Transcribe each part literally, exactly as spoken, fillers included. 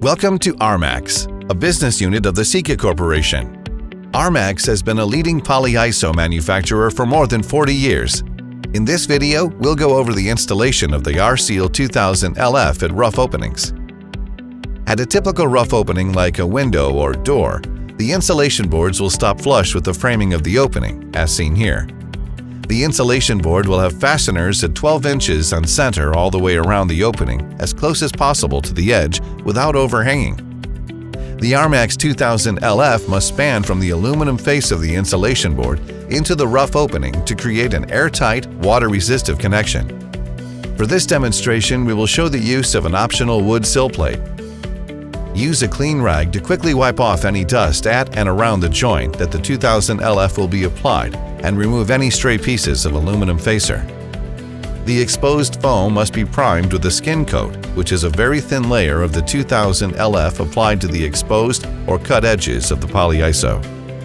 Welcome to Armax, a business unit of the Sika Corporation. Armax has been a leading polyiso manufacturer for more than forty years. In this video, we'll go over the installation of the R-Seal two thousand L F at rough openings. At a typical rough opening like a window or door, the insulation boards will stop flush with the framing of the opening, as seen here. The insulation board will have fasteners at twelve inches on center all the way around the opening, as close as possible to the edge without overhanging. The Armax two thousand L F must span from the aluminum face of the insulation board into the rough opening to create an airtight, water-resistive connection. For this demonstration, we will show the use of an optional wood sill plate. Use a clean rag to quickly wipe off any dust at and around the joint that the two thousand L F will be applied and remove any stray pieces of aluminum facer. The exposed foam must be primed with a skin coat, which is a very thin layer of the two thousand L F applied to the exposed or cut edges of the polyiso.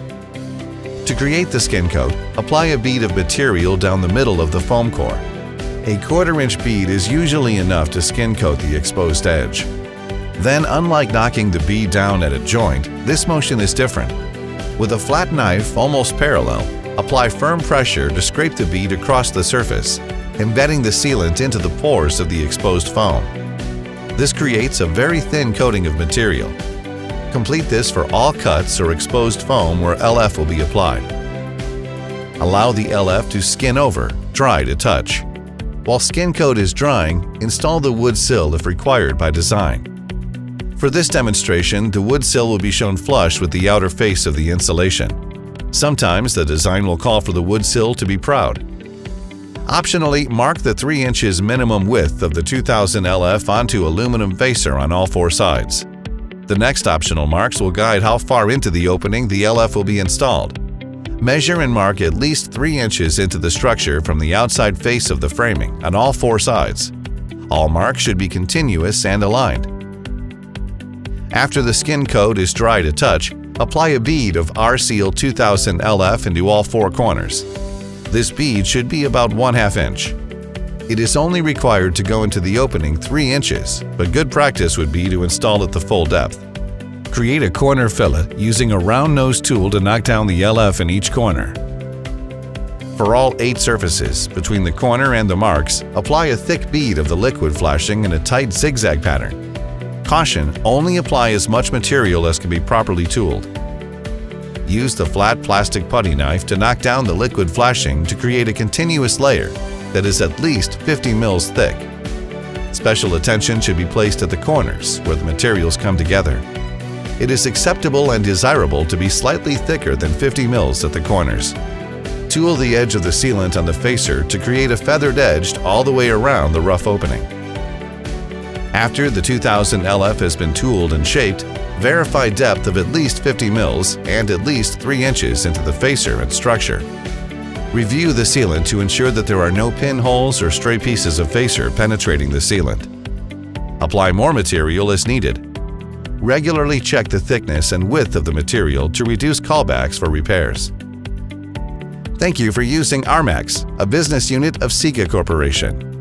To create the skin coat, apply a bead of material down the middle of the foam core. A quarter-inch bead is usually enough to skin coat the exposed edge. Then, unlike knocking the bead down at a joint, this motion is different. With a flat knife almost parallel, apply firm pressure to scrape the bead across the surface, embedding the sealant into the pores of the exposed foam. This creates a very thin coating of material. Complete this for all cuts or exposed foam where L F will be applied. Allow the L F to skin over, dry to touch. While skin coat is drying, install the wood sill if required by design. For this demonstration, the wood sill will be shown flush with the outer face of the insulation. Sometimes the design will call for the wood sill to be proud. Optionally, mark the three inches minimum width of the two thousand L F onto aluminum facer on all four sides. The next optional marks will guide how far into the opening the L F will be installed. Measure and mark at least three inches into the structure from the outside face of the framing on all four sides. All marks should be continuous and aligned. After the skin coat is dry to touch, apply a bead of R-Seal two thousand L F into all four corners. This bead should be about one half inch. It is only required to go into the opening three inches, but good practice would be to install it the full depth. Create a corner fillet using a round nose tool to knock down the L F in each corner. For all eight surfaces, between the corner and the marks, apply a thick bead of the liquid flashing in a tight zigzag pattern. Caution, only apply as much material as can be properly tooled. Use the flat plastic putty knife to knock down the liquid flashing to create a continuous layer that is at least fifty mils thick. Special attention should be placed at the corners where the materials come together. It is acceptable and desirable to be slightly thicker than fifty mils at the corners. Tool the edge of the sealant on the facer to create a feathered edge all the way around the rough opening. After the two thousand L F has been tooled and shaped, verify depth of at least fifty mils and at least three inches into the facer and structure. Review the sealant to ensure that there are no pinholes or stray pieces of facer penetrating the sealant. Apply more material as needed. Regularly check the thickness and width of the material to reduce callbacks for repairs. Thank you for using Armax, a business unit of Sika Corporation.